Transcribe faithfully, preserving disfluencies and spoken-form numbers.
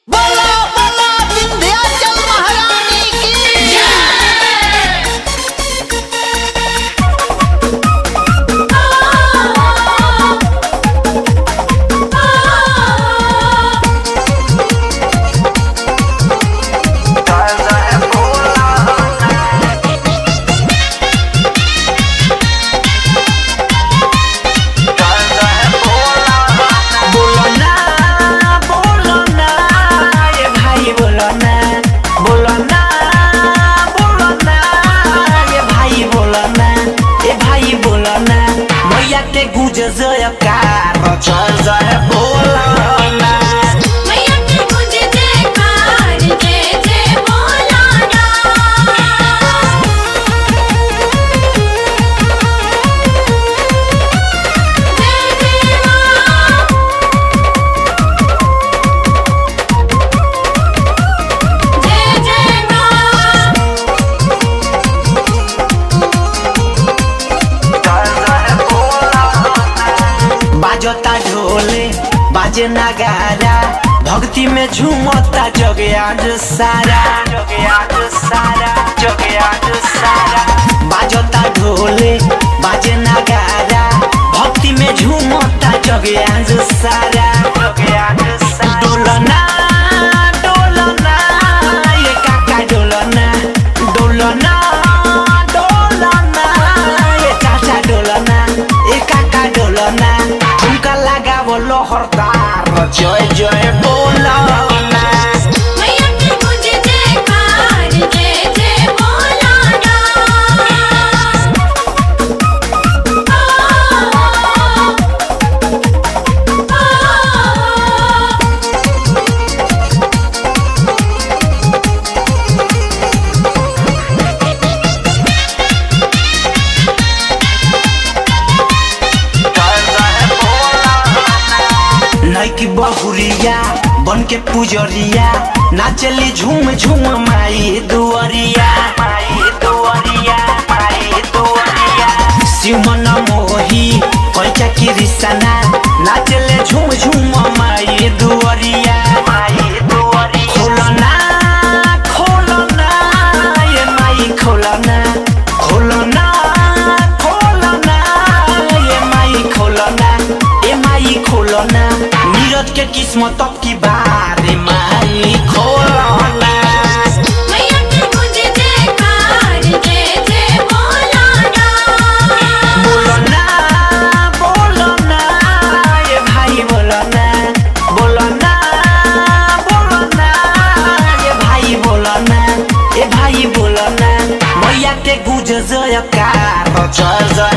बोलो बोलो विंध्याचल महारानी की गुज जयकार चल जाए बोलाना मैया के गुज जयकार जय जय बोलाना जय जय मां जय जय बाजता ढोले बाजे नगारा भक्ति में झूमता जगे आज सारा जगे आज सारा जगे आज सारा बाजता ढोले बाजे नगारा भक्ति में झूमता जगे आज सारा जगे आज सारा डोलना डोलना ये काका डोलना डोलना डोलना ये चाचा डोलना ये काका डोलना लोहरदार जय जय बोलाना मैया के गुज जयकार जय जय बोलाना की बहुरिया बन के पुजरिया नाचली झूम झूम माई दुआरिया माई दुआरिया माई दुआरिया सिमन मोही पैसा की रिसाना नाचले झूम झूम माई दुआरिया माई दुआरिया खोलना खोलना ये माई खोलना खोलना खोलना ये माई खोलना ये माई खोलना के किस्मत की बारे माई खोलना मैया के गुज जयकार जय जय बोलाना बोलना बोलना ये भाई बोलना बोलना बोलना ये भाई बोलना ये भाई बोलना मैया के गुज जयकार चल